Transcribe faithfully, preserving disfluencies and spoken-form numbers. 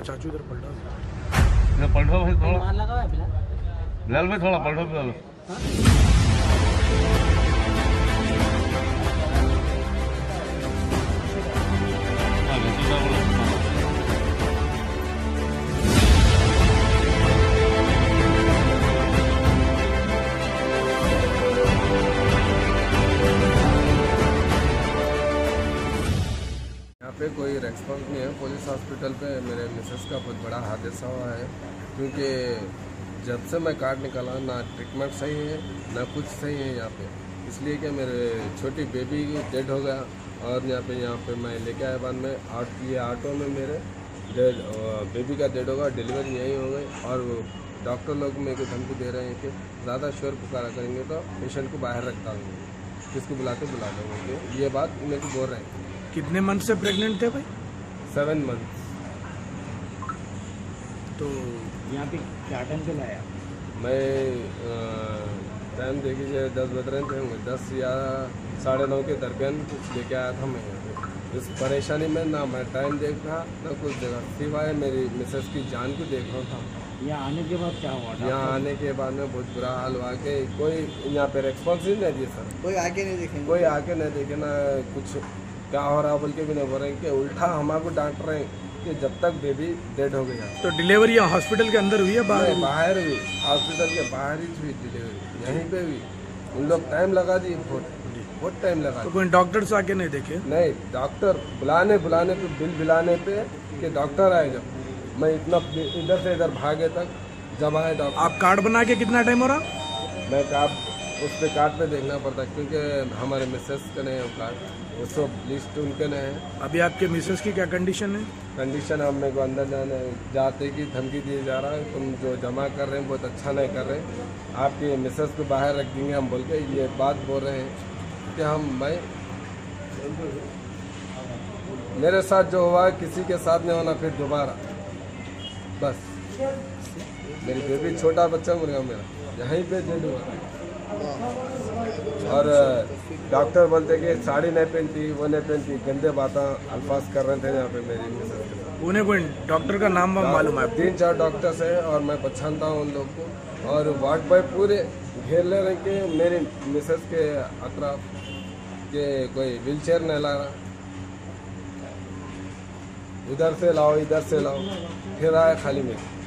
चाचू इधर पलटा इधर पलटो भाई थोड़ा, मार लगा हुआ है बिलाल बिलाल भाई थोड़ा पलटो बिलाल। यहाँ पे कोई रेस्पॉन्स नहीं है। पुलिस हॉस्पिटल पे मेरे मिसेस का बहुत बड़ा हादसा हुआ है, क्योंकि जब से मैं कार्ड निकाला ना ट्रीटमेंट सही है ना कुछ सही है यहाँ पे, इसलिए कि मेरे छोटी बेबी डेड हो गया। और यहाँ पे यहाँ पे मैं लेके आया बाद में आट ये ऑटो में मेरे डेड बेबी का डेड होगा, डिलीवरी यहीं हो गई। और डॉक्टर लोग मेरे को धमकी दे रहे हैं कि ज़्यादा शोर पुकारा करेंगे तो पेशेंट को बाहर रखता हूँ, किसको बुलाते बुला देंगे, ये बात मेरे को बोल रहे हैं। कितने मंथ से प्रेग्नेंट थे भाई? Seven month. तो यहाँ पे क्या टाइम से लाया? मैं टाइम देखिए दस बज रहे थे होंगे, दस या साढ़े नौ के दरमियान कुछ लेके आया था मैं यहाँ पे। इस परेशानी में ना मैं टाइम देख रहा ना कुछ देखा, सिवाय मेरी मिसेस की जान को देख रहा था। यहाँ आने के बाद क्या हुआ? यहाँ आने के बाद में बहुत बुरा हाल हुआ कि कोई यहाँ पे रेस्पॉन्स ही नहीं दिए सर, कोई आके नहीं देखे? कोई आके नहीं देखे ना कुछ क्या हो रहा बोल के भी नहीं बोल रहे हैं, कि उल्टा हमारे को डांट रहे हैं कि जब तक बेबी डेड हो गया। तो डिलीवरी यहाँ हॉस्पिटल के अंदर हुई है बाहर? बाहर हुई, हॉस्पिटल के बाहर ही हुई डिलीवरी, यहीं पे हुई। उन लोग टाइम लगा दिए, बहुत बहुत टाइम लगा। तो कोई डॉक्टर से आके नहीं देखे? नहीं, डॉक्टर बुलाने बुलाने पे बिल बुलाने पे कि डॉक्टर आए, जब मैं इतना इधर से इधर भागे तक जब आए डॉक्टर। आप कार्ड बना के कितना टाइम हो रहा? मैं कार्ड उस पर कार्ड पे देखना पड़ता, क्योंकि हमारे मिसेस का नहीं है कार्ड, वो सब लिस्ट उनके नहीं है। अभी आपके मिसेस की क्या कंडीशन है? कंडीशन अब मेरे को अंदर जाने जाते की धमकी दी जा रहा है, तुम जो जमा कर रहे हैं बहुत अच्छा नहीं कर रहे, आपके मिसेस को बाहर रख देंगे हम बोल के ये बात बोल रहे हैं कि हम मैं मेरे साथ जो हुआ किसी के साथ नहीं होना फिर दोबारा। बस मेरी बेबी छोटा बच्चा मर गया मेरा, यहीं पे डेड हुआ। और डॉक्टर बोलते कि साड़ी नहीं पहनती, वो नहीं पहनती, गंदे बातें अल्फाज कर रहे थे यहाँ पे मेरी मिसेस के साथ। उन्हें कोई डॉक्टर का नाम मालूम है? तीन चार डॉक्टर्स है और मैं पहचानता हूँ उन लोग को। और वार्ड बॉय पूरे घेर ले रहे कि मेरी मिसेस के अतराफ के कोई व्हील चेयर नहीं ला रहा, इधर से लाओ इधर से लाओ, फिर आए खाली में।